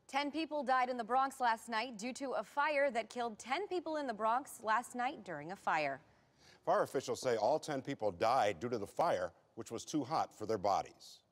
10 people died in the Bronx last night due to a fire that killed 10 people in the Bronx last night during a fire. Fire officials say all 10 people died due to the fire, which was too hot for their bodies.